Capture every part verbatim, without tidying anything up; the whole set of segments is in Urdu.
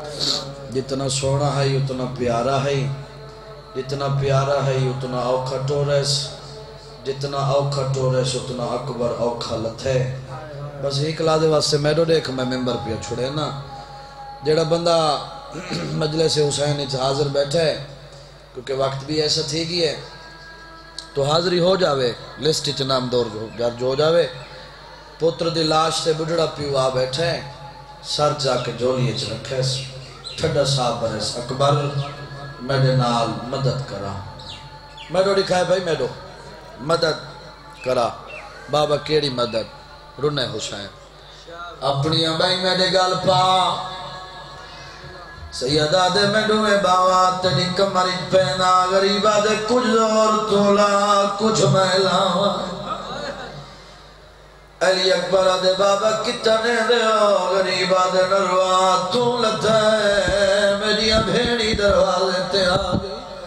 جتنا سونا ہے اتنا پیارا ہے، جتنا پیارا ہے اتنا اوکھا ٹورس، جتنا اوکھا ٹورس اتنا اکبر اوکھا لتھے۔ بس ایک لادے واسطے میڈو دیکھ میں ممبر پہ چھوڑے نا، جڑا بندہ مجلس حسین اچھ حاضر بیٹھے کیونکہ وقت بھی ایسا تھی گئی ہے تو حاضری ہو جاوے، لسٹ اچھ نام دور جو ہو جاوے۔ پتر دی لاش سے بڑھڑا پیو آ بیٹھے، سر جا کے جولی اچھ رکھے، ٹھڈا صاحب برس اکبر میڈے نال مدد کرا۔ میڈو دکھائے بھائی میڈو مدد کرا۔ بابا کیڑی مدد؟ رنے حسین اپنی بھائی میڈے گال پا سیدہ دے میڈو میں باوا تنی کمری پہنا، غریبہ دے کچھ زور تولا کچھ محلاوا، علی اکبر دے بابا کتنے دے ہو، غریبہ دے نروا تو لتا ہے، میری بھیڑی دروازے تے آگے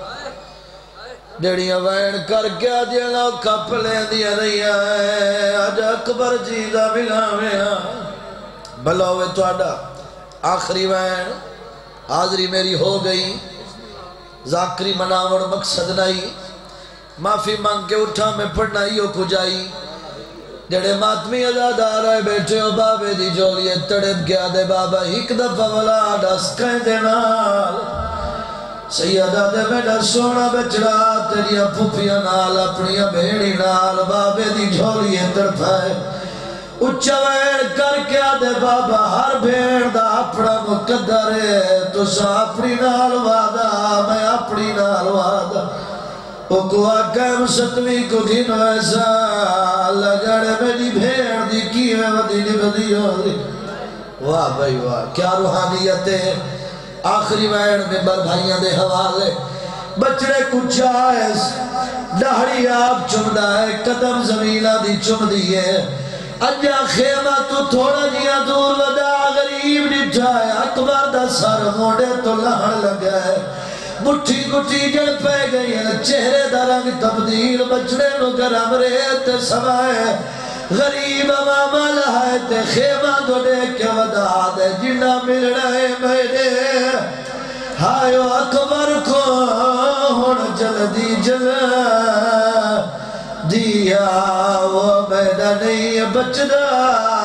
جڑیاں وین کر کیا جیلو کپ لے دیا رہیا ہے، آج اکبر جیدہ ملا میں بلوے توڑا آخری وین حاضری میری ہو گئی، ذاکری مناور مقصد نہیں، معافی مانگ کے اٹھا میں پڑھنا ہیو کجائی، جڑے ماتمی ازادار آئے بیٹھے ہو بابے دی جولیے تڑپ گیا دے بابا ایک دفعہ والا ڈس کہیں دینال سیدہ دے بیٹا سونا بچڑا تیریا پھوپیا نال اپنیا بھیڑی نال بابے دی جولیے تڑپائے، اچھا وین کر کیا دے بابا ہر بھیڑ دا اپنا مقدر ہے، تو سا اپنی نال وعدہ میں اپنی نال وعدہ، او کو آقام ستوی کو دن ویسا لگڑے میری بھیڑ دی کیوے ودی نبدی ہو دی۔ واہ بھائی واہ کیا روحانیت ہے۔ آخری وین ممبر بھائیاں دے حوالے، بچڑے کچھ آئیس ڈہڑی آپ چمدہ ہے، قدم زمینہ دی چم دیئے، اجا خیمہ تو تھوڑا جیا دور ودا غریب نٹھائے، اکبر دا سر موڑے تو لہن لگا ہے، مٹھی گٹھی جڑ پہ گئی ہے، چہرے دا رنگ تبدیل، بچڑے نو گرم ریت سوائے، غریب ماما لہائے تے خیمہ دو دے کے ودا دے جنہ مل رہے میرے، ہائیو اکبر کو ہون جلدی جل دیا وہ میڈا نہیں بچدا